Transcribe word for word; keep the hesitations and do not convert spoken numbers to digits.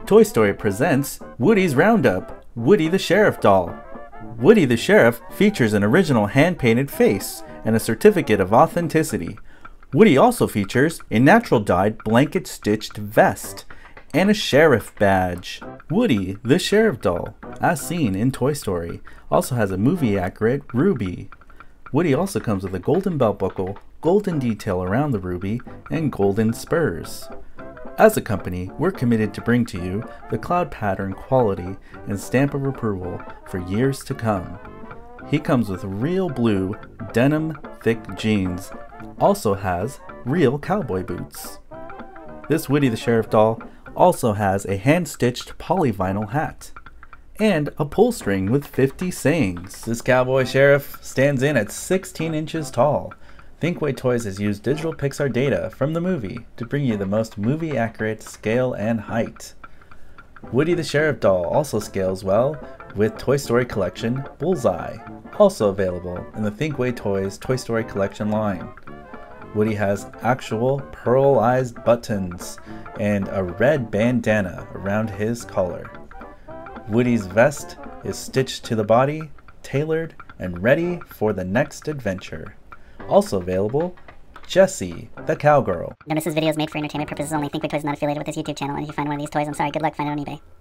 Toy Story presents Woody's Roundup, Woody the Sheriff doll. Woody the Sheriff features an original hand-painted face and a certificate of authenticity. Woody also features a natural dyed blanket stitched vest and a sheriff badge. Woody the Sheriff doll, as seen in Toy Story, also has a movie accurate ruby. Woody also comes with a golden belt buckle, golden detail around the ruby, and golden spurs. As a company, we're committed to bring to you the cloud pattern quality and stamp of approval for years to come. He comes with real blue denim thick jeans, also has real cowboy boots. This Woody the Sheriff doll also has a hand-stitched polyvinyl hat and a pull string with fifty sayings. This cowboy sheriff stands in at sixteen inches tall. Thinkway Toys has used digital Pixar data from the movie to bring you the most movie-accurate scale and height. Woody the Sheriff doll also scales well with Toy Story Collection Bullseye, also available in the Thinkway Toys Toy Story Collection line. Woody has actual pearlized buttons and a red bandana around his collar. Woody's vest is stitched to the body, tailored, and ready for the next adventure. Also available, Jessie, the cowgirl. Notice this video is made for entertainment purposes only. Thinkway Toys is not affiliated with this YouTube channel, and if you find one of these toys, I'm sorry, good luck finding it on eBay.